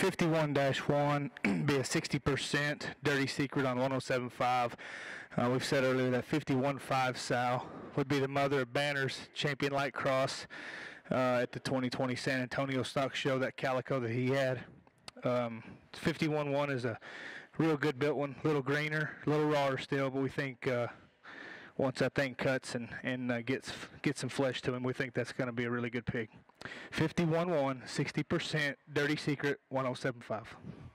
51-1 be a 60% Dirty Secret on 107.5. We've said earlier that 51.5 Sal would be the mother of Banner's champion light cross at the 2020 San Antonio Stock Show, that calico that he had. 51-1 is a real good built one, a little greener, a little rawer still, but we think once that thing cuts and gets some flesh to him, we think that's going to be a really good pig. 51-1, 60% Dirty Secret, 107.5.